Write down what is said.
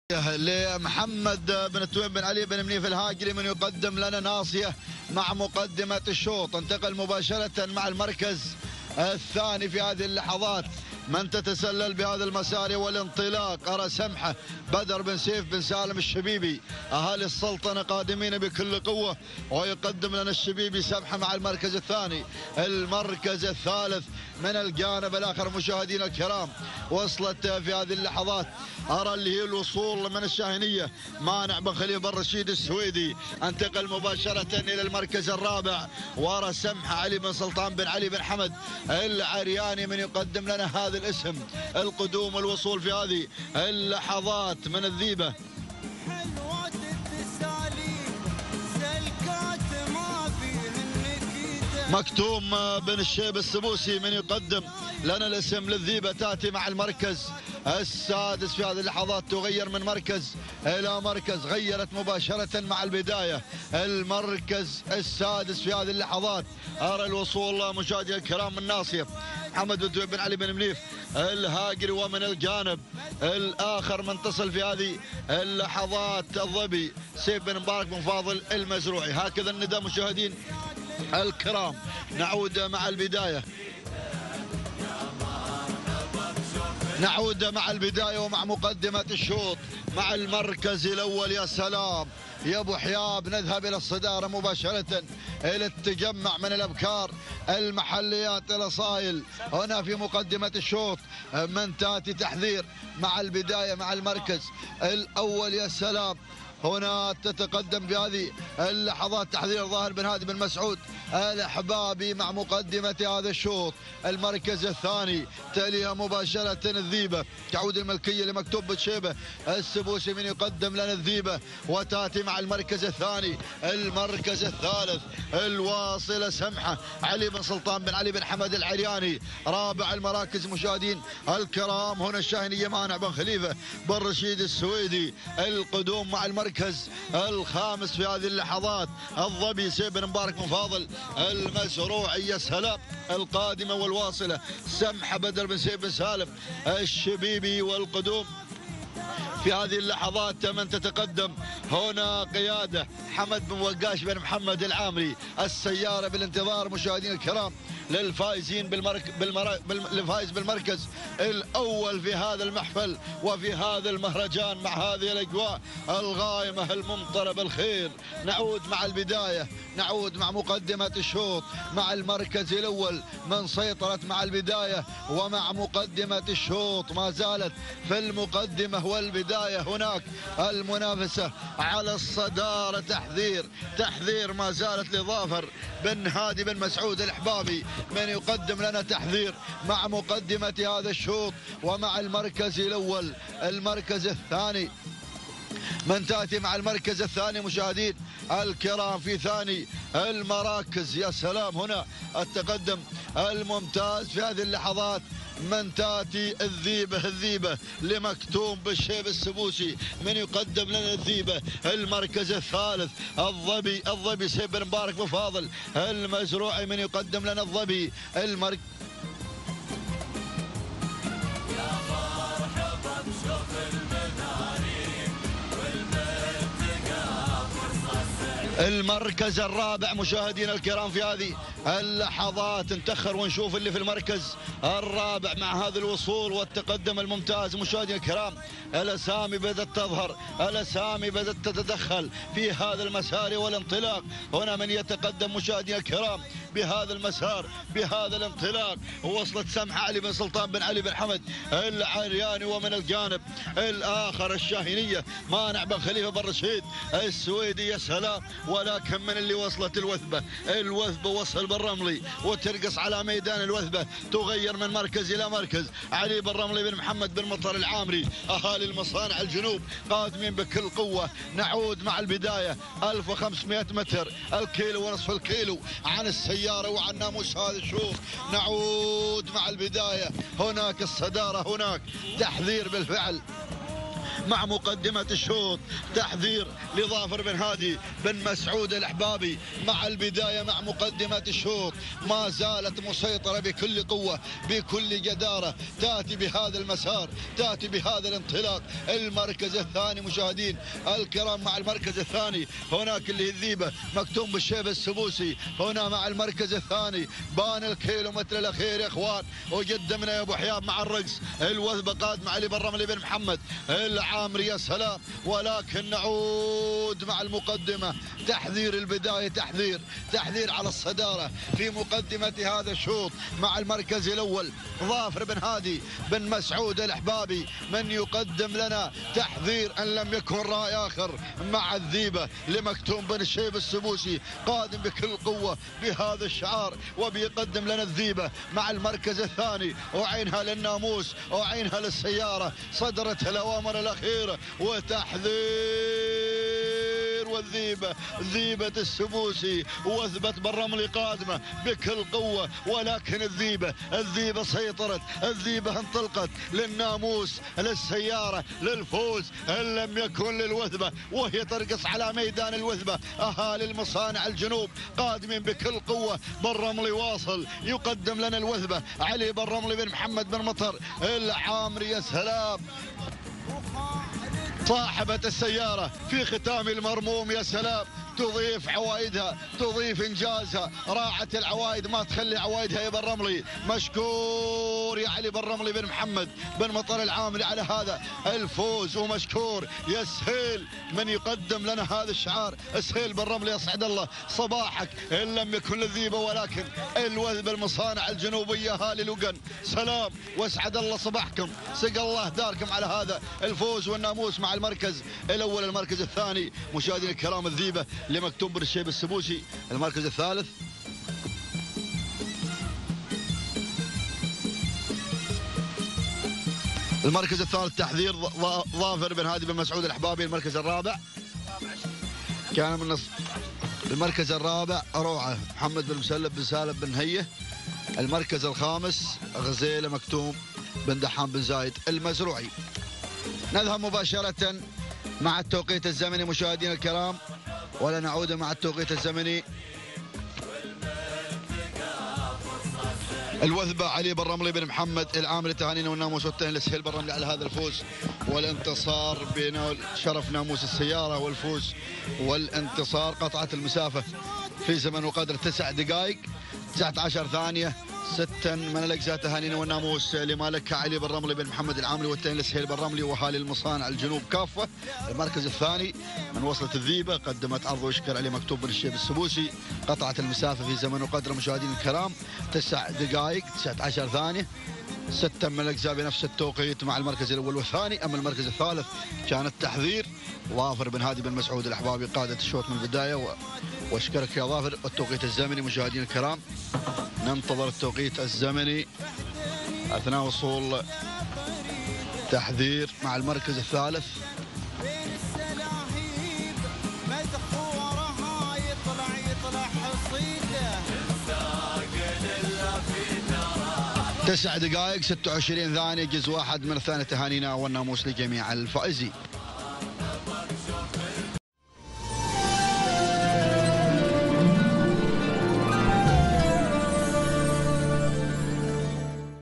لمحمد بن التويم بن علي بن منيف الهاجري من يقدم لنا ناصية مع مقدمة الشوط. انتقل مباشرة مع المركز الثاني في هذه اللحظات من تتسلل بهذا المسار والانطلاق. أرى سمحة بدر بن سيف بن سالم الشبيبي، أهالي السلطنة قادمين بكل قوة، ويقدم لنا الشبيبي سمحة مع المركز الثاني. المركز الثالث من الجانب الآخر مشاهدينا الكرام وصلت في هذه اللحظات أرى اللي هي الوصول من الشاهنية مانع بن خليفة بن رشيد السويدي. انتقل مباشرة إلى المركز الرابع وأرى سمحة علي بن سلطان بن علي بن حمد العرياني من يقدم لنا هذا الاسم. القدوم والوصول في هذه اللحظات من الذيبة مكتوم بن الشيب السبوسي من يقدم لنا الاسم للذيبة. تأتي مع المركز السادس في هذه اللحظات، تغير من مركز إلى مركز، غيرت مباشرة مع البداية. المركز السادس في هذه اللحظات أرى الوصول مشاهدينا الكرام من ناصية محمد بن علي بن منيف الهاجري، ومن الجانب الآخر من تصل في هذه اللحظات الظبي سيف بن مبارك بن فاضل المزروعي. هكذا النداء مشاهدين الكرام. نعود مع البداية، نعود مع البداية ومع مقدمة الشوط مع المركز الأول. يا سلام يا ابو حياب، نذهب الى الصداره مباشره الى التجمع من الابكار المحليات الاصايل. هنا في مقدمه الشوط من تاتي تحذير مع البدايه مع المركز الاول. يا سلام، هنا تتقدم بهذه اللحظات تحذير ظاهر بن هادي بن مسعود الأحبابي مع مقدمة هذا الشوط. المركز الثاني تليها مباشرة الذيبة، تعود الملكية لمكتوب بتشيبة السبوسي من يقدم لنا الذيبة، وتاتي مع المركز الثاني. المركز الثالث الواصلة سمحة علي بن سلطان بن علي بن حمد العرياني. رابع المراكز مشاهدين الكرام هنا الشاهنية مانع بن خليفة بن رشيد السويدي. القدوم مع المركز الخامس في هذه اللحظات الظبي سيف بن مبارك بن فاضل المزروعي. يا سلام، القادمة والواصلة سمحة بدر بن سيف بن سالم الشبيبي. والقدوم في هذه اللحظات من تتقدم هنا قيادة حمد بن وقاش بن محمد العامري. السيارة بالانتظار مشاهدين الكرام للفائزين للفائز بالمركز الأول في هذا المحفل وفي هذا المهرجان مع هذه الأجواء الغائمة الممطرة بالخير. نعود مع البداية، نعود مع مقدمة الشوط مع المركز الأول من سيطرت مع البداية ومع مقدمة الشوط. ما زالت في المقدمة والبداية هناك المنافسة على الصدارة. تحذير ما زالت لظافر بن هادي بن مسعود الأحبابي من يقدم لنا تحذير مع مقدمة هذا الشوط ومع المركز الأول. المركز الثاني من تأتي مع المركز الثاني مشاهدين الكرام في ثاني المراكز. يا سلام، هنا التقدم الممتاز في هذه اللحظات من تاتي الذيبة لمكتوم بالشيب السبوسي من يقدم لنا الذيبة. المركز الثالث الظبي سيف بن مبارك بن فاضل المزروعي من يقدم لنا الظبي. المركز الرابع مشاهدينا الكرام في هذه اللحظات نتأخر ونشوف اللي في المركز الرابع مع هذا الوصول والتقدم الممتاز. مشاهدينا الكرام الأسامي بدأت تظهر، الأسامي بدأت تتدخل في هذا المسار والانطلاق. هنا من يتقدم مشاهدينا الكرام بهذا المسار بهذا الانطلاق وصلت سمحة علي بن سلطان بن علي بن حمد العرياني، ومن الجانب الآخر الشاهنية مانع بن خليفة بن رشيد السويدي. يا سلام، ولكن من اللي وصلت الوثبة وصل بالرملي وترقص على ميدان الوثبة، تغير من مركز إلى مركز. علي بن رملي بن محمد بن مطر العامري، أهالي المصانع الجنوب قادمين بكل قوة. نعود مع البداية 1500 متر، الكيلو ونصف الكيلو عن السيارة وعن ناموس هذا الشوط. نعود مع البداية، هناك الصدارة، هناك تحذير بالفعل مع مقدمة الشوط. تحذير لظافر بن هادي بن مسعود الأحبابي مع البداية مع مقدمة الشوط. ما زالت مسيطرة بكل قوة بكل جدارة، تأتي بهذا المسار، تأتي بهذا الانطلاق. المركز الثاني مشاهدين الكرام مع المركز الثاني هناك اللي الذيبة مكتوم بالشيب السبوسي. هنا مع المركز الثاني بان الكيلومتر الأخير يا إخوان، وقدمنا يا أبو حياب مع الرقص. الوثبة قادم علي بن رملي بن محمد العامري يا سلام، ولكن نعود مع المقدمة. تحذير البداية، تحذير على الصدارة في مقدمة هذا الشوط مع المركز الأول ظافر بن هادي بن مسعود الأحبابي من يقدم لنا تحذير أن لم يكن رأي آخر مع الذيبة لمكتوم بن الشيب السبوسي قادم بكل قوة بهذا الشعار وبيقدم لنا الذيبة مع المركز الثاني. وعينها للناموس وعينها للسيارة، صدرت الأوامر الأخيرة وتحذير، والذيبة ذيبة السبوسي وثبت بالرمل قادمة بكل قوة، ولكن الذيبة سيطرت، الذيبة انطلقت للناموس للسيارة للفوز إن لم يكن للوثبة، وهي ترقص على ميدان الوثبة. أهالي المصانع الجنوب قادمين بكل قوة، بالرمل واصل يقدم لنا الوثبة علي بن رملي بن محمد بن مطر العامري يا سلام، صاحبة السيارة في ختام المرموم يا سلام، تضيف عوائدها، تضيف انجازها، راعة العوائد ما تخلي عوائدها يا بن رملي. مشكور يا علي بن رملي بن محمد بن مطر العامري على هذا الفوز، ومشكور يا سهيل من يقدم لنا هذا الشعار. سهيل بن رملي يسعد الله صباحك ان لم يكن للذيبه ولكن الوثبه المصانع الجنوبيه اهالي لقن، سلام واسعد الله صباحكم، سقى الله داركم على هذا الفوز والناموس مع المركز الاول. المركز الثاني مشاهدينا الكرام الذيبه لمكتوم بن الشيب السبوسي. المركز الثالث تحذير ظافر بن هادي بن مسعود الأحبابي. المركز الرابع كان من المركز الرابع روعة محمد بن مسلب بن سالم بن هيه. المركز الخامس غزيلة مكتوم بن دحام بن زايد المزروعي. نذهب مباشرة مع التوقيت الزمني مشاهدينا الكرام، ولا نعود مع التوقيت الزمني. الوثبة علي بن رملي بن محمد العامري تهانينا والناموس والتهنئة لسهيل بن رملي على هذا الفوز والانتصار بين شرف ناموس السيارة والفوز والانتصار. قطعت المسافة في زمن وقدر 9 دقائق 19 ثانية 6 من الأجزاء. تهانينا والناموس لمالك علي بن رملي بن محمد العامري والتهنئة لسهيل بن رملي واهالي المصانع الجنوب كافة. المركز الثاني من وصلت الذيبة قدمت عرض ويشكر علي مكتوب بن الشيب السبوسي. قطعت المسافة في زمن وقدر مشاهدينا الكرام 9 دقائق 19 ثانية 6 من الأجزاء بنفس التوقيت مع المركز الأول والثاني. أما المركز الثالث كان التحذير ظافر بن هادي بن مسعود الأحبابي قادة الشوط من البداية واشكرك يا ظافر. التوقيت الزمني مشاهدينا الكرام ننتظر التوقيت الزمني أثناء وصول تحذير مع المركز الثالث. تسع دقائق 26 ثانية جزء واحد من الثانية. تهانينا والناموس لجميع الفائزين.